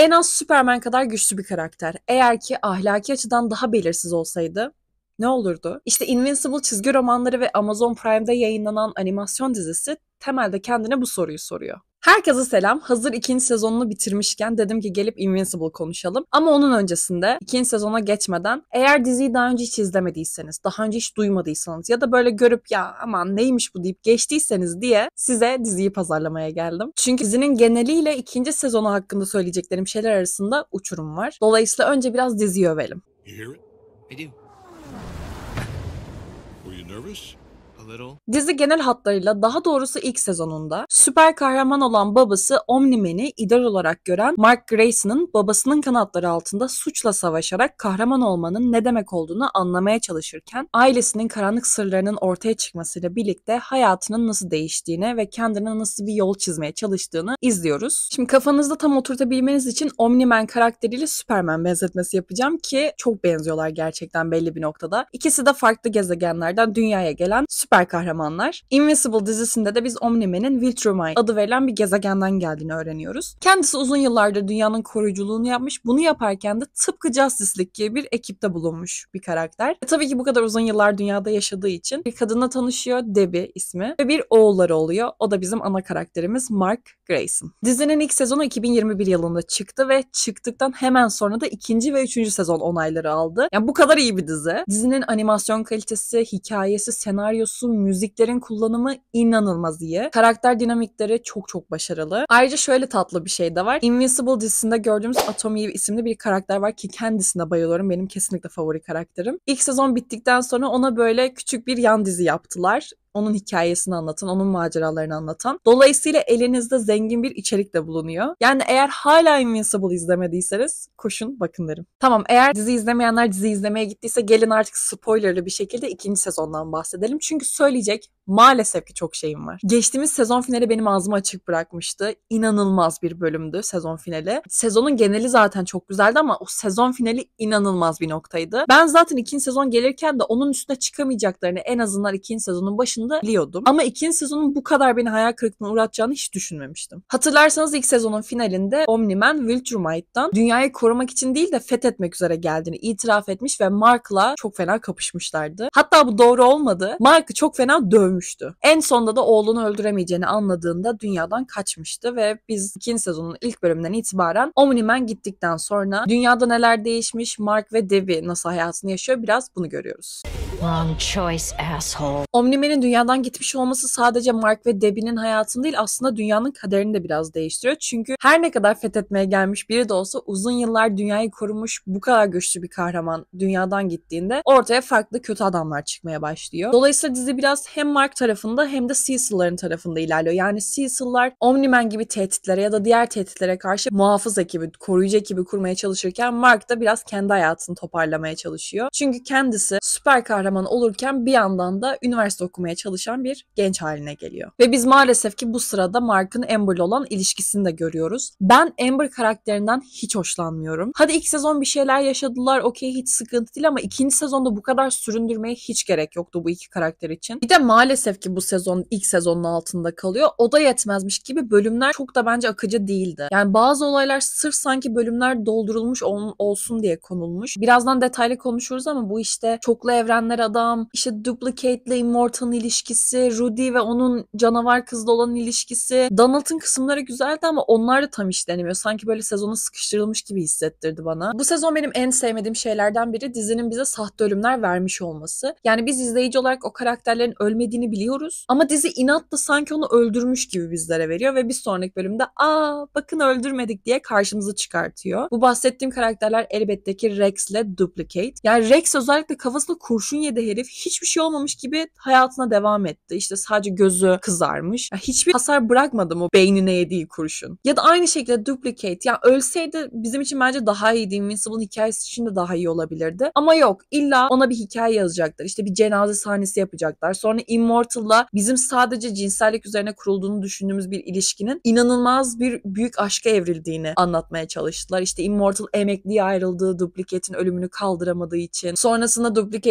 En az Superman kadar güçlü bir karakter. Eğer ki ahlaki açıdan daha belirsiz olsaydı ne olurdu? İşte Invincible çizgi romanları ve Amazon Prime'da yayınlanan animasyon dizisi temelde kendine bu soruyu soruyor. Herkese selam. Hazır ikinci sezonunu bitirmişken dedim ki gelip Invincible konuşalım. Ama onun öncesinde ikinci sezona geçmeden eğer diziyi daha önce hiç izlemediyseniz, daha önce hiç duymadıysanız ya da böyle görüp ya aman neymiş bu deyip geçtiyseniz diye size diziyi pazarlamaya geldim. Çünkü dizinin geneliyle ikinci sezonu hakkında söyleyeceklerim şeyler arasında uçurum var. Dolayısıyla önce biraz diziyi övelim. You hear it? I do. Were you nervous? A little. Dizi genel hatlarıyla daha doğrusu ilk sezonunda süper kahraman olan babası Omni-Man'i idol olarak gören Mark Grayson'ın babasının kanatları altında suçla savaşarak kahraman olmanın ne demek olduğunu anlamaya çalışırken ailesinin karanlık sırlarının ortaya çıkmasıyla birlikte hayatının nasıl değiştiğini ve kendine nasıl bir yol çizmeye çalıştığını izliyoruz. Şimdi kafanızda tam oturtabilmeniz için Omni-Man karakteriyle Superman benzetmesi yapacağım ki çok benziyorlar gerçekten belli bir noktada. İkisi de farklı gezegenlerden dünyaya gelen süper kahramanlar. Invincible dizisinde de biz Omni-Man'in Viltrumite adı verilen bir gezegenden geldiğini öğreniyoruz. Kendisi uzun yıllardır dünyanın koruyuculuğunu yapmış. Bunu yaparken de tıpkı Justice League gibi bir ekipte bulunmuş bir karakter. Tabii ki bu kadar uzun yıllar dünyada yaşadığı için bir kadınla tanışıyor, Debbie ismi. Ve bir oğulları oluyor. O da bizim ana karakterimiz Mark Grayson. Dizinin ilk sezonu 2021 yılında çıktı ve çıktıktan hemen sonra da ikinci ve üçüncü sezon onayları aldı. Yani bu kadar iyi bir dizi. Dizinin animasyon kalitesi, hikayesi, senaryosu, müziklerin kullanımı inanılmaz iyi. Karakter dinamikleri çok çok başarılı. Ayrıca şöyle tatlı bir şey de var. Invincible dizisinde gördüğümüz Atom Eve isimli bir karakter var ki kendisine bayılıyorum. Benim kesinlikle favori karakterim. İlk sezon bittikten sonra ona böyle küçük bir yan dizi yaptılar. Onun hikayesini anlatan, onun maceralarını anlatan. Dolayısıyla elinizde zengin bir içerik de bulunuyor. Yani eğer hala Invincible izlemediyseniz koşun bakın derim. Tamam, eğer dizi izlemeyenler dizi izlemeye gittiyse gelin artık spoilerlı bir şekilde ikinci sezondan bahsedelim. Çünkü söyleyecek maalesef ki çok şeyim var. Geçtiğimiz sezon finali benim ağzımı açık bırakmıştı. İnanılmaz bir bölümdü sezon finali. Sezonun geneli zaten çok güzeldi ama o sezon finali inanılmaz bir noktaydı. Ben zaten ikinci sezon gelirken de onun üstüne çıkamayacaklarını en azından ikinci sezonun başında biliyordum. Ama ikinci sezonun bu kadar beni hayal kırıklığına uğratacağını hiç düşünmemiştim. Hatırlarsanız ilk sezonun finalinde Omni-Man Viltrumite'dan dünyayı korumak için değil de fethetmek üzere geldiğini itiraf etmiş ve Mark'la çok fena kapışmışlardı. Hatta bu doğru olmadı. Mark'ı çok fena dövmüştü. En sonunda da oğlunu öldüremeyeceğini anladığında dünyadan kaçmıştı ve biz ikinci sezonun ilk bölümünden itibaren Omni-Man gittikten sonra dünyada neler değişmiş, Mark ve Debbie nasıl hayatını yaşıyor biraz bunu görüyoruz. Wrong choice, asshole. Omni-Man'in dünyadan gitmiş olması sadece Mark ve Debbie'nin hayatını değil aslında dünyanın kaderini de biraz değiştiriyor. Çünkü her ne kadar fethetmeye gelmiş biri de olsa uzun yıllar dünyayı korumuş bu kadar güçlü bir kahraman dünyadan gittiğinde ortaya farklı kötü adamlar çıkmaya başlıyor. Dolayısıyla dizi biraz hem Mark tarafında hem de Cecil'ların tarafında ilerliyor. Yani Cecil'lar Omni-Man gibi tehditlere ya da diğer tehditlere karşı muhafız ekibi, koruyucu ekibi kurmaya çalışırken Mark da biraz kendi hayatını toparlamaya çalışıyor. Çünkü kendisi süper kahraman olurken bir yandan da üniversite okumaya çalışan bir genç haline geliyor. Ve biz maalesef ki bu sırada Mark'ın Amber'la olan ilişkisini de görüyoruz. Ben Amber karakterinden hiç hoşlanmıyorum. Hadi ilk sezon bir şeyler yaşadılar, okey hiç sıkıntı değil ama ikinci sezonda bu kadar süründürmeye hiç gerek yoktu bu iki karakter için. Bir de maalesef ki bu sezon ilk sezonun altında kalıyor. O da yetmezmiş gibi bölümler çok da bence akıcı değildi. Yani bazı olaylar sırf sanki bölümler doldurulmuş olsun diye konulmuş. Birazdan detaylı konuşuruz ama bu işte çoklu evrenler adam, işte Duplicate ile Immortal'ın ilişkisi, Rudy ve onun canavar kızla olan ilişkisi. Donald'ın kısımları güzeldi ama onlar da tam işlenemiyor. Sanki böyle sezona sıkıştırılmış gibi hissettirdi bana. Bu sezon benim en sevmediğim şeylerden biri dizinin bize sahte ölümler vermiş olması. Yani biz izleyici olarak o karakterlerin ölmediğini biliyoruz ama dizi inatla sanki onu öldürmüş gibi bizlere veriyor ve bir sonraki bölümde bakın öldürmedik diye karşımıza çıkartıyor. Bu bahsettiğim karakterler elbette ki Rex ile Duplicate. Yani Rex özellikle kafasına kurşun yedi herif. Hiçbir şey olmamış gibi hayatına devam etti. İşte sadece gözü kızarmış. Yani hiçbir hasar bırakmadı mı beynine yediği kurşun. Ya da aynı şekilde Duplicate. Yani ölseydi bizim için bence daha iyiydi. Invincible'ın hikayesi için de daha iyi olabilirdi. Ama yok. İlla ona bir hikaye yazacaklar. İşte bir cenaze sahnesi yapacaklar. Sonra Immortal'la bizim sadece cinsellik üzerine kurulduğunu düşündüğümüz bir ilişkinin inanılmaz bir büyük aşka evrildiğini anlatmaya çalıştılar. İşte Immortal emekliye ayrıldığı, Duplicate'in ölümünü kaldıramadığı için. Sonrasında Duplicate'in ölmesi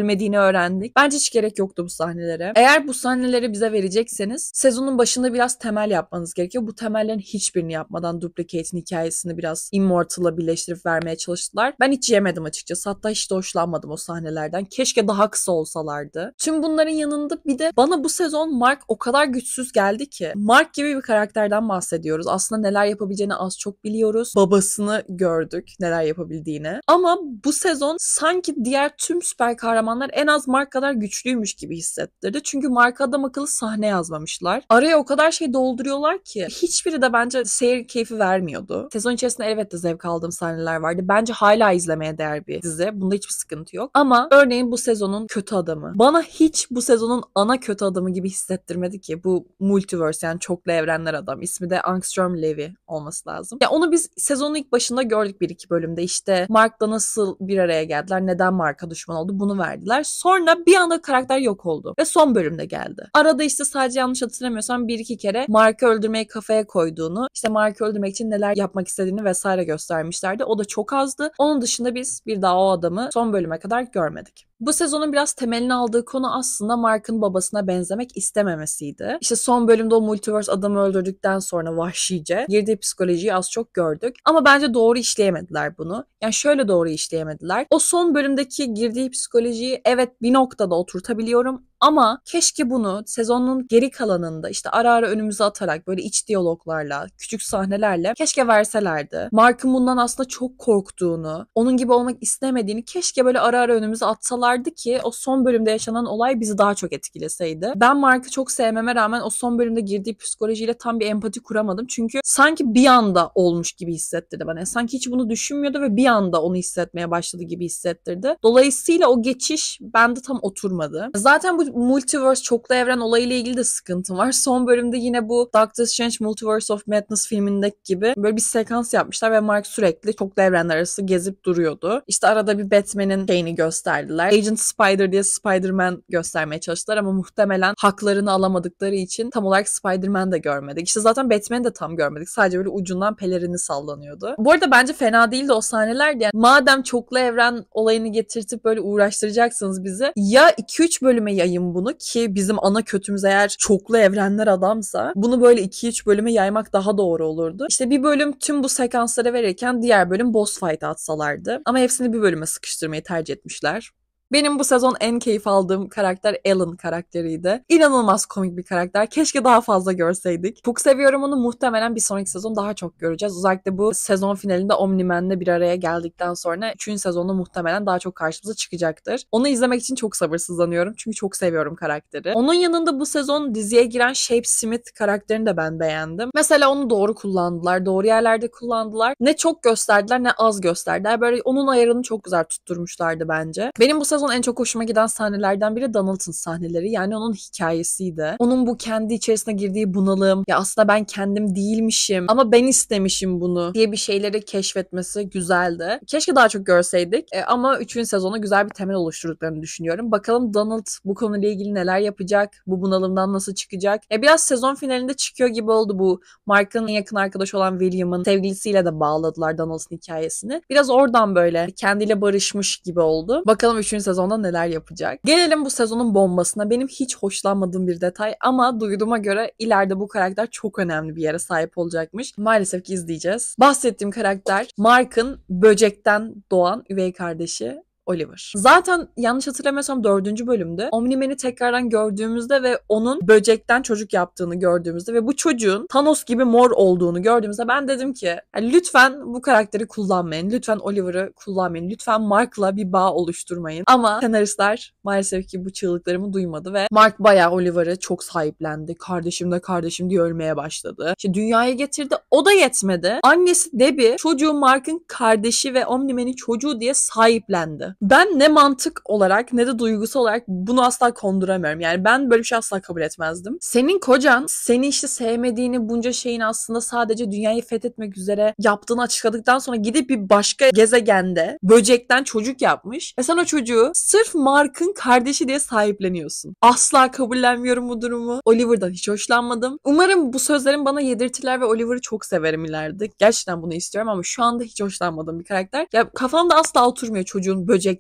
ölmediğini öğrendik. Bence hiç gerek yoktu bu sahnelere. Eğer bu sahneleri bize verecekseniz sezonun başında biraz temel yapmanız gerekiyor. Bu temellerin hiçbirini yapmadan Duplicate'in hikayesini biraz Immortal'la birleştirip vermeye çalıştılar. Ben hiç yemedim açıkçası. Hatta hiç de hoşlanmadım o sahnelerden. Keşke daha kısa olsalardı. Tüm bunların yanında bir de bana bu sezon Mark o kadar güçsüz geldi ki. Mark gibi bir karakterden bahsediyoruz. Aslında neler yapabileceğini az çok biliyoruz. Babasını gördük neler yapabildiğini. Ama bu sezon sanki diğer tüm süper kahramanlar en az Mark kadar güçlüymüş gibi hissettirdi. Çünkü Mark'a adam akıllı sahne yazmamışlar. Araya o kadar şey dolduruyorlar ki hiçbiri de bence seyir keyfi vermiyordu. Sezon içerisinde elbette zevk aldığım sahneler vardı. Bence hala izlemeye değer bir dizi. Bunda hiçbir sıkıntı yok. Ama örneğin bu sezonun kötü adamı. Bana hiç bu sezonun ana kötü adamı gibi hissettirmedi ki. Bu multiverse yani çoklu evrenler adam. İsmi de Angstrom Levy olması lazım. Ya onu biz sezonun ilk başında gördük 1-2 bölümde. İşte Mark'la nasıl bir araya geldiler, neden Mark'a düşman oldu bunu verdiler. Sonra bir anda karakter yok oldu ve son bölümde geldi. Arada işte sadece yanlış hatırlamıyorsam 1-2 kere Mark'ı öldürmeyi kafaya koyduğunu, işte Mark'ı öldürmek için neler yapmak istediğini vesaire göstermişlerdi. O da çok azdı. Onun dışında biz bir daha o adamı son bölüme kadar görmedik. Bu sezonun biraz temelini aldığı konu aslında Mark'ın babasına benzemek istememesiydi. İşte son bölümde o multiverse adamı öldürdükten sonra vahşice girdiği psikolojiyi az çok gördük. Ama bence doğru işleyemediler bunu. Yani şöyle doğru işleyemediler. O son bölümdeki girdiği psikolojiyi evet bir noktada oturtabiliyorum. Ama keşke bunu sezonun geri kalanında işte ara ara önümüze atarak böyle iç diyaloglarla, küçük sahnelerle keşke verselerdi. Mark'ın bundan aslında çok korktuğunu, onun gibi olmak istemediğini keşke böyle ara ara önümüze atsalardı ki o son bölümde yaşanan olay bizi daha çok etkileseydi. Ben Mark'ı çok sevmeme rağmen o son bölümde girdiği psikolojiyle tam bir empati kuramadım. Çünkü sanki bir anda olmuş gibi hissettirdi bana. Sanki hiç bunu düşünmüyordu ve bir anda onu hissetmeye başladı gibi hissettirdi. Dolayısıyla o geçiş bende tam oturmadı. Zaten bu multiverse çoklu evren olayıyla ilgili de sıkıntı var. Son bölümde yine bu Doctor Strange Multiverse of Madness filmindeki gibi böyle bir sekans yapmışlar ve Mark sürekli çoklu evrenler arası gezip duruyordu. İşte arada bir Batman'in şeyini gösterdiler. Agent Spider diye Spider-Man göstermeye çalıştılar ama muhtemelen haklarını alamadıkları için tam olarak Spider-Man de görmedik. İşte zaten Batman'i de tam görmedik. Sadece böyle ucundan pelerini sallanıyordu. Bu arada bence fena değildi o sahneler. Yani madem çoklu evren olayını getirtip böyle uğraştıracaksınız bizi, ya 2-3 bölüme yayın bunu ki bizim ana kötümüz eğer çoklu evrenler adamsa bunu böyle 2-3 bölüme yaymak daha doğru olurdu. İşte bir bölüm tüm bu sekansları verirken diğer bölüm boss fight atsalardı. Ama hepsini bir bölüme sıkıştırmayı tercih etmişler. Benim bu sezon en keyif aldığım karakter Alan karakteriydi. İnanılmaz komik bir karakter. Keşke daha fazla görseydik. Çok seviyorum onu. Muhtemelen bir sonraki sezon daha çok göreceğiz. Özellikle bu sezon finalinde Omni-Man'le bir araya geldikten sonra 3. sezonda muhtemelen daha çok karşımıza çıkacaktır. Onu izlemek için çok sabırsızlanıyorum. Çünkü çok seviyorum karakteri. Onun yanında bu sezon diziye giren Shape Smith karakterini de ben beğendim. Mesela onu doğru kullandılar. Doğru yerlerde kullandılar. Ne çok gösterdiler ne az gösterdiler. Böyle onun ayarını çok güzel tutturmuşlardı bence. Benim bu sezon en çok hoşuma giden sahnelerden biri Donald'ın sahneleri. Yani onun hikayesiydi. Onun bu kendi içerisine girdiği bunalım, ya aslında ben kendim değilmişim ama ben istemişim bunu diye bir şeyleri keşfetmesi güzeldi. Keşke daha çok görseydik ama 3. sezona güzel bir temel oluşturduklarını düşünüyorum. Bakalım Donald bu konuyla ilgili neler yapacak? Bu bunalımdan nasıl çıkacak? Biraz sezon finalinde çıkıyor gibi oldu bu. Mark'ın en yakın arkadaşı olan William'ın sevgilisiyle de bağladılar Donald'ın hikayesini. Biraz oradan böyle kendiyle barışmış gibi oldu. Bakalım 3. sezonda neler yapacak. Gelelim bu sezonun bombasına. Benim hiç hoşlanmadığım bir detay ama duyduğuma göre ileride bu karakter çok önemli bir yere sahip olacakmış. Maalesef ki izleyeceğiz. Bahsettiğim karakter Mark'ın böcekten doğan üvey kardeşi Oliver. Zaten yanlış hatırlamıyorsam 4. bölümde Omni-Man'i tekrardan gördüğümüzde ve onun böcekten çocuk yaptığını gördüğümüzde ve bu çocuğun Thanos gibi mor olduğunu gördüğümüzde ben dedim ki lütfen bu karakteri kullanmayın. Lütfen Oliver'ı kullanmayın. Lütfen Mark'la bir bağ oluşturmayın. Ama senaristler maalesef ki bu çığlıklarımı duymadı ve Mark bayağı Oliver'ı çok sahiplendi. Kardeşim de kardeşim diye ölmeye başladı. İşte dünyaya getirdi. O da yetmedi. Annesi Debbie çocuğu Mark'ın kardeşi ve Omni-Man'in çocuğu diye sahiplendi. Ben ne mantık olarak ne de duygusal olarak bunu asla konduramıyorum. Yani ben böyle bir şey asla kabul etmezdim. Senin kocan seni işte sevmediğini, bunca şeyin aslında sadece dünyayı fethetmek üzere yaptığını açıkladıktan sonra gidip bir başka gezegende böcekten çocuk yapmış ve sen o çocuğu sırf Mark'ın kardeşi diye sahipleniyorsun. Asla kabullenmiyorum bu durumu. Oliver'dan hiç hoşlanmadım. Umarım bu sözlerim bana yedirtiler ve Oliver'ı çok severim ileride. Gerçekten bunu istiyorum ama şu anda hiç hoşlanmadığım bir karakter. Ya kafamda asla oturmuyor çocuğun böcekten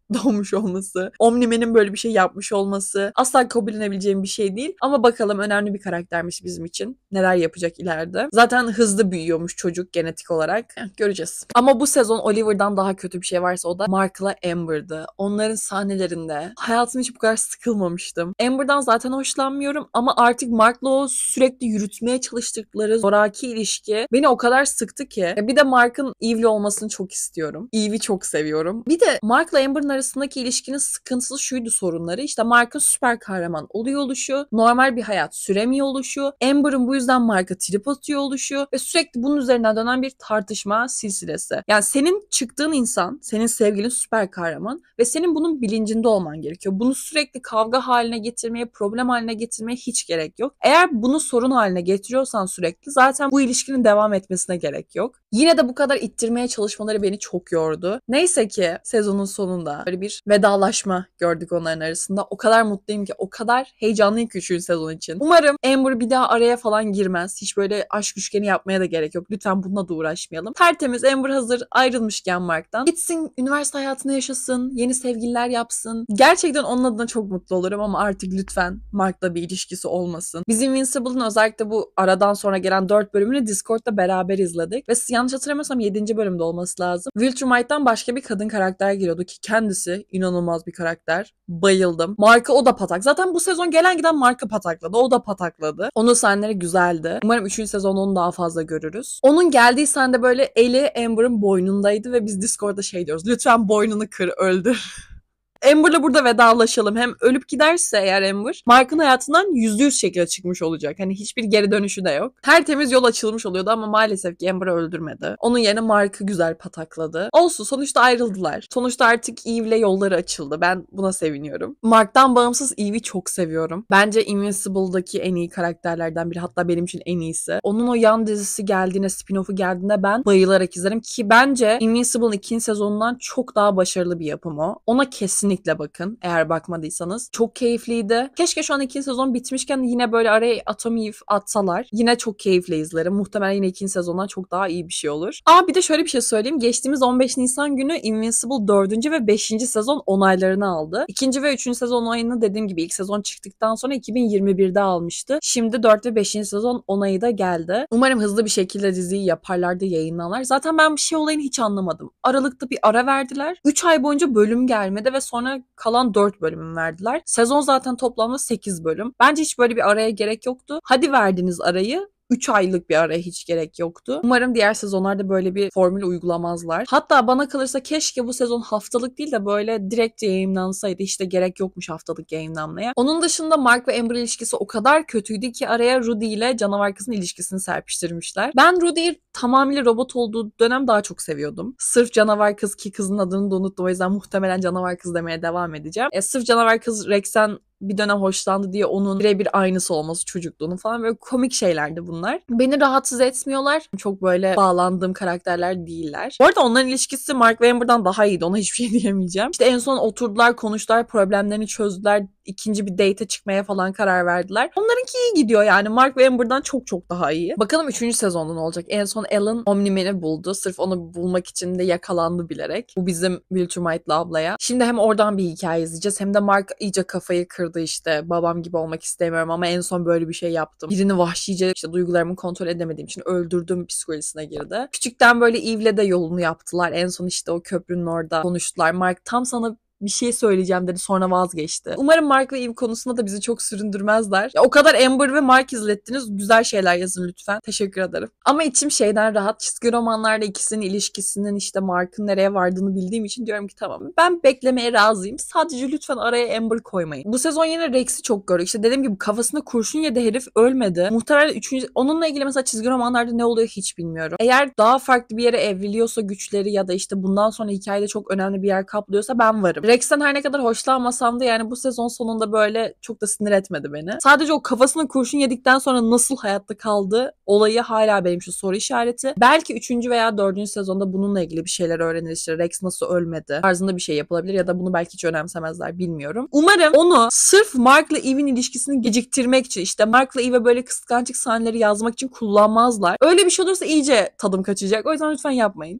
doğmuş olması, Omni-Man'in böyle bir şey yapmış olması asla kabullenebileceğim bir şey değil. Ama bakalım, önemli bir karaktermiş bizim için. Neler yapacak ileride. Zaten hızlı büyüyormuş çocuk genetik olarak. Göreceğiz. Ama bu sezon Oliver'dan daha kötü bir şey varsa o da Mark'la Amber'dı. Onların sahnelerinde hayatımda hiç bu kadar sıkılmamıştım. Amber'dan zaten hoşlanmıyorum ama artık Mark'la o sürekli yürütmeye çalıştıkları zoraki ilişki beni o kadar sıktı ki. Bir de Mark'ın Eve'li olmasını çok istiyorum. Eve'i çok seviyorum. Bir de Mark'la Amber'ın arasındaki ilişkinin sıkıntısı şuydu, sorunları. İşte Mark'ın süper kahraman oluyor oluşu, normal bir hayat süremiyor oluşu, Amber'ın bu yüzden Mark'a trip atıyor oluşu ve sürekli bunun üzerinden dönen bir tartışma silsilesi. Yani senin çıktığın insan, senin sevgilin süper kahraman ve senin bunun bilincinde olman gerekiyor. Bunu sürekli kavga haline getirmeye, problem haline getirmeye hiç gerek yok. Eğer bunu sorun haline getiriyorsan sürekli, zaten bu ilişkinin devam etmesine gerek yok. Yine de bu kadar ittirmeye çalışmaları beni çok yordu. Neyse ki sezonun sonunda böyle bir vedalaşma gördük onların arasında. O kadar mutluyum ki, o kadar heyecanlıyım ki 3. sezon için. Umarım Amber bir daha araya falan girmez. Hiç böyle aşk üçgeni yapmaya da gerek yok. Lütfen bununla da uğraşmayalım. Tertemiz Amber hazır ayrılmışken Mark'tan gitsin, üniversite hayatını yaşasın, yeni sevgililer yapsın. Gerçekten onun adına çok mutlu olurum ama artık lütfen Mark'la bir ilişkisi olmasın. Biz Invincible'ın özellikle bu aradan sonra gelen 4 bölümünü Discord'da beraber izledik ve yanlış hatırlamıyorsam 7. bölümde olması lazım. Viltrumite'dan başka bir kadın karakter geliyordu ki kendisi inanılmaz bir karakter. Bayıldım. Mark'a o da patak. Zaten bu sezon gelen giden Mark'a patakladı. O da patakladı. Onun sahneleri güzeldi. Umarım 3. sezon onu daha fazla görürüz. Onun geldiği sahne böyle eli Amber'ın boynundaydı ve biz Discord'da şey diyoruz. Lütfen boynunu kır, öldür. Amber'la burada vedalaşalım. Hem ölüp giderse eğer Amber, Mark'ın hayatından %100 şekilde çıkmış olacak. Hani hiçbir geri dönüşü de yok. Tertemiz yol açılmış oluyordu ama maalesef ki Amber'ı öldürmedi. Onun yerine Mark'ı güzel patakladı. Olsun, sonuçta ayrıldılar. Sonuçta artık Eve'le yolları açıldı. Ben buna seviniyorum. Mark'tan bağımsız Eve'i çok seviyorum. Bence Invincible'daki en iyi karakterlerden biri. Hatta benim için en iyisi. Onun o yan dizisi geldiğinde, spin-off'u geldiğinde ben bayılarak izlerim ki bence Invincible'ın 2. sezonundan çok daha başarılı bir yapım o. Ona kesinlikle bakın eğer bakmadıysanız. Çok keyifliydi. Keşke şu an 2. sezon bitmişken yine böyle araya Atom Eve atsalar. Yine çok keyifle izlerim. Muhtemelen yine 2. sezondan çok daha iyi bir şey olur. Bir de şöyle bir şey söyleyeyim. Geçtiğimiz 15 Nisan günü Invincible 4. ve 5. sezon onaylarını aldı. 2. ve 3. sezon onayını dediğim gibi ilk sezon çıktıktan sonra 2021'de almıştı. Şimdi 4 ve 5. sezon onayı da geldi. Umarım hızlı bir şekilde diziyi yaparlar da yayınlarlar. Zaten ben bir şey olayını hiç anlamadım. Aralıkta bir ara verdiler. 3 ay boyunca bölüm gelmedi ve sonra kalan 4 bölümün verdiler. Sezon zaten toplamda 8 bölüm. Bence hiç böyle bir araya gerek yoktu. Hadi verdiniz arayı. 3 aylık bir araya hiç gerek yoktu. Umarım diğer sezonlarda böyle bir formül uygulamazlar. Hatta bana kalırsa keşke bu sezon haftalık değil de böyle direkt yayınlansaydı. İşte gerek yokmuş haftalık yayınlanmaya. Onun dışında Mark ve Amber ilişkisi o kadar kötüydü ki araya Rudy ile canavar kızın ilişkisini serpiştirmişler. Ben Rudy'yi tamamıyla robot olduğu dönem daha çok seviyordum. Sırf canavar kız, ki kızın adını da unuttum, o yüzden muhtemelen canavar kız demeye devam edeceğim. Sırf canavar kız Rex'ten bir dönem hoşlandı diye onun birebir aynısı olması çocukluğunun falan, böyle komik şeylerdi bunlar. Beni rahatsız etmiyorlar. Çok böyle bağlandığım karakterler değiller. Bu arada onların ilişkisi Mark ve Amber'dan daha iyiydi. Ona hiçbir şey diyemeyeceğim. İşte en son oturdular, konuştular, problemlerini çözdüler. İkinci bir date'e çıkmaya falan karar verdiler. Onlarınki iyi gidiyor yani. Mark ve Amber'dan çok çok daha iyi. Bakalım 3. sezonda ne olacak? En son Alan Omni-Man'i buldu. Sırf onu bulmak için de yakalandı bilerek. Bu bizim Viltrumite'lı ablaya. Şimdi hem oradan bir hikaye izleyeceğiz hem de Mark iyice kafayı kırdı işte. Babam gibi olmak istemiyorum ama en son böyle bir şey yaptım. Birini vahşice işte duygularımı kontrol edemediğim için öldürdüm psikolojisine girdi. Küçükten böyle Eve'le de yolunu yaptılar. En son işte o köprünün orada konuştular. Mark tam sana bir şey söyleyeceğim dedi, sonra vazgeçti. Umarım Mark ve Eve konusunda da bizi çok süründürmezler. Ya, o kadar Amber ve Mark izlettiniz. Güzel şeyler yazın lütfen. Teşekkür ederim. Ama içim şeyden rahat. Çizgi romanlarda ikisinin ilişkisinin işte Mark'ın nereye vardığını bildiğim için diyorum ki tamam, ben beklemeye razıyım. Sadece lütfen araya Amber koymayın. Bu sezon yine Rex'i çok gördük. İşte dediğim gibi kafasına kurşun yedi herif, ölmedi. Muhtemelen 3. onunla ilgili mesela çizgi romanlarda ne oluyor hiç bilmiyorum. Eğer daha farklı bir yere evriliyorsa güçleri ya da işte bundan sonra hikayede çok önemli bir yer kaplıyorsa ben varım. Rex'ten her ne kadar hoşlanmasam da yani bu sezon sonunda böyle çok da sinir etmedi beni. Sadece o kafasına kurşun yedikten sonra nasıl hayatta kaldı olayı hala benim şu soru işareti. Belki 3. veya 4. sezonda bununla ilgili bir şeyler öğrenir, işte Rex nasıl ölmedi tarzında bir şey yapılabilir ya da bunu belki hiç önemsemezler, bilmiyorum. Umarım onu sırf Mark'la Eve'in ilişkisini geciktirmek için, işte Mark'la Eve böyle kıskançlık sahneleri yazmak için kullanmazlar. Öyle bir şey olursa iyice tadım kaçacak. O yüzden lütfen yapmayın.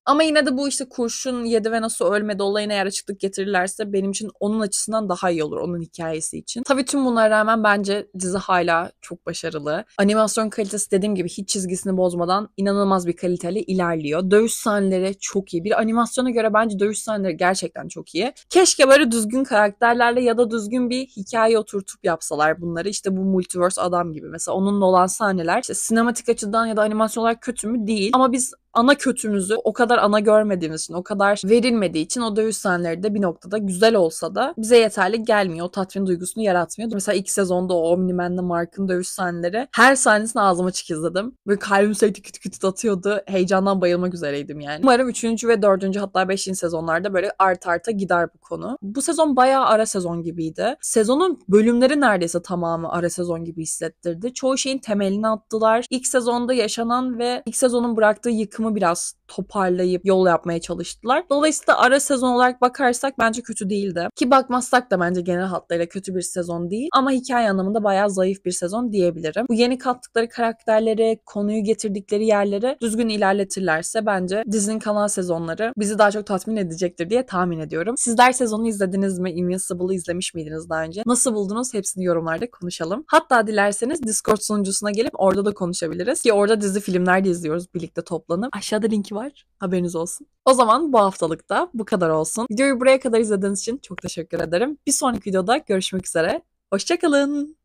Ama yine de bu işte kurşun yedi ve nasıl ölmedi olayına eğer açıklık getirirlerse benim için onun açısından daha iyi olur, onun hikayesi için. Tabii tüm bunlara rağmen bence dizi hala çok başarılı. Animasyon kalitesi dediğim gibi hiç çizgisini bozmadan inanılmaz bir kaliteli ilerliyor. Dövüş sahneleri çok iyi. Bir animasyona göre bence dövüş sahneleri gerçekten çok iyi. Keşke böyle düzgün karakterlerle ya da düzgün bir hikaye oturtup yapsalar bunları. İşte bu Multiverse adam gibi. Mesela onunla olan sahneler işte sinematik açıdan ya da animasyon olarak kötü mü? Değil. Ama biz ana kötümüzü o kadar ana görmediğimiz için, o kadar verilmediği için o dövüş sahneleri de bir noktada güzel olsa da bize yeterli gelmiyor. O tatmin duygusunu yaratmıyor. Mesela ilk sezonda o Omni-Man'le Mark'ın dövüş sahneleri her sahnesini ağzıma açık izledim. Böyle kalbim sürekli küt küt atıyordu. Heyecandan bayılmak üzereydim yani. Umarım 3. ve 4. hatta 5. sezonlarda böyle art arta gider bu konu. Bu sezon bayağı ara sezon gibiydi. Sezonun bölümleri neredeyse tamamı ara sezon gibi hissettirdi. Çoğu şeyin temelini attılar. İlk sezonda yaşanan ve ilk sezonun bıraktığı yıkımı biraz toparlayıp yol yapmaya çalıştılar. Dolayısıyla ara sezon olarak bakarsak bence kötü değildi. Ki bakmazsak da bence genel hatlarıyla kötü bir sezon değil. Ama hikaye anlamında bayağı zayıf bir sezon diyebilirim. Bu yeni kattıkları karakterleri, konuyu getirdikleri yerleri düzgün ilerletirlerse bence dizinin kalan sezonları bizi daha çok tatmin edecektir diye tahmin ediyorum. Sizler sezonu izlediniz mi? Invincible'ı izlemiş miydiniz daha önce? Nasıl buldunuz? Hepsini yorumlarda konuşalım. Hatta dilerseniz Discord sunucusuna gelip orada da konuşabiliriz. Ki orada dizi filmler de izliyoruz birlikte toplanıp. Aşağıda linki var. Haberiniz olsun. O zaman bu haftalık da bu kadar olsun. Videoyu buraya kadar izlediğiniz için çok teşekkür ederim. Bir sonraki videoda görüşmek üzere. Hoşça kalın.